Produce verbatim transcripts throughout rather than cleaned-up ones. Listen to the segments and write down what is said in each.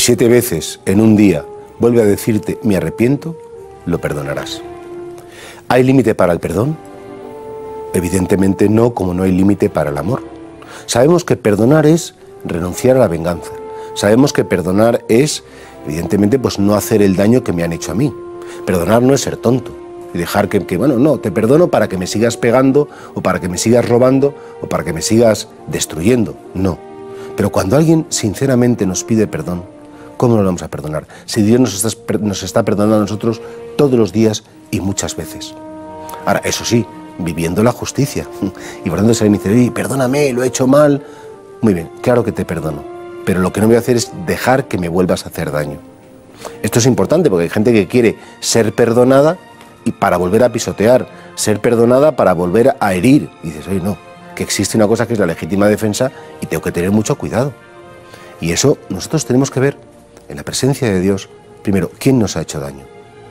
siete veces en un día vuelve a decirte me arrepiento, lo perdonarás. ¿Hay límite para el perdón? Evidentemente no, como no hay límite para el amor. Sabemos que perdonar es renunciar a la venganza. Sabemos que perdonar es, evidentemente, pues no hacer el daño que me han hecho a mí. Perdonar no es ser tonto y dejar que, que, bueno, no, te perdono para que me sigas pegando o para que me sigas robando o para que me sigas destruyendo. No. Pero cuando alguien sinceramente nos pide perdón, ¿cómo no lo vamos a perdonar? Si Dios nos está, nos está perdonando a nosotros todos los días y muchas veces. Ahora, eso sí, viviendo la justicia y por tanto se le dice, perdóname, lo he hecho mal. Muy bien, claro que te perdono, pero lo que no voy a hacer es dejar que me vuelvas a hacer daño. Esto es importante porque hay gente que quiere ser perdonada y para volver a pisotear, ser perdonada para volver a herir. Y dices, oye, no, que existe una cosa que es la legítima defensa y tengo que tener mucho cuidado. Y eso nosotros tenemos que ver en la presencia de Dios, primero, ¿quién nos ha hecho daño?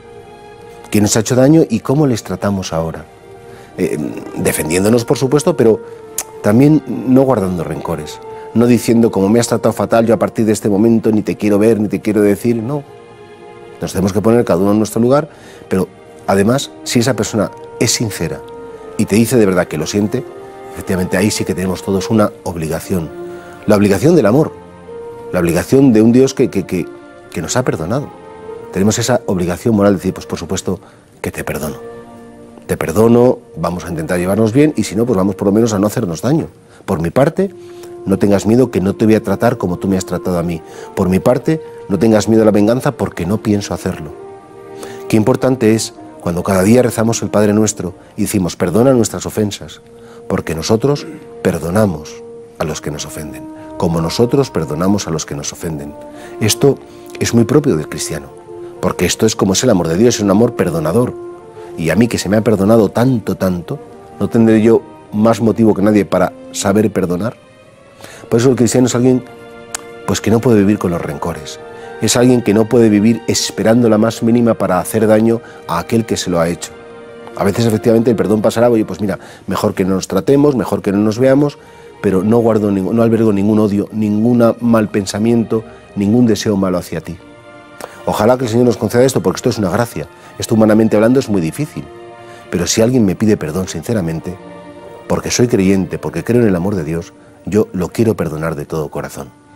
¿Quién nos ha hecho daño y cómo les tratamos ahora? Eh, defendiéndonos, por supuesto, pero también no guardando rencores, no diciendo, como me has tratado fatal, yo a partir de este momento ni te quiero ver, ni te quiero decir, no. Nos tenemos que poner cada uno en nuestro lugar, pero además, si esa persona es sincera y te dice de verdad que lo siente, efectivamente ahí sí que tenemos todos una obligación, la obligación del amor, la obligación de un Dios que, que, que, que nos ha perdonado. Tenemos esa obligación moral de decir, pues por supuesto que te perdono. Te perdono, vamos a intentar llevarnos bien y si no, pues vamos por lo menos a no hacernos daño. Por mi parte, no tengas miedo que no te voy a tratar como tú me has tratado a mí. Por mi parte, no tengas miedo a la venganza porque no pienso hacerlo. Qué importante es cuando cada día rezamos el Padre Nuestro y decimos perdona nuestras ofensas, porque nosotros perdonamos a los que nos ofenden, como nosotros perdonamos a los que nos ofenden. Esto es muy propio del cristiano, porque esto es como es el amor de Dios, es un amor perdonador. Y a mí que se me ha perdonado tanto, tanto, ¿no tendré yo más motivo que nadie para saber perdonar? Por eso el cristiano es alguien pues, que no puede vivir con los rencores. Es alguien que no puede vivir esperando la más mínima para hacer daño a aquel que se lo ha hecho. A veces efectivamente el perdón pasará, oye, pues mira, mejor que no nos tratemos, mejor que no nos veamos, pero no guardo, no albergo ningún odio, ningún mal pensamiento, ningún deseo malo hacia ti. Ojalá que el Señor nos conceda esto, porque esto es una gracia. Esto humanamente hablando es muy difícil. Pero si alguien me pide perdón sinceramente, porque soy creyente, porque creo en el amor de Dios, yo lo quiero perdonar de todo corazón.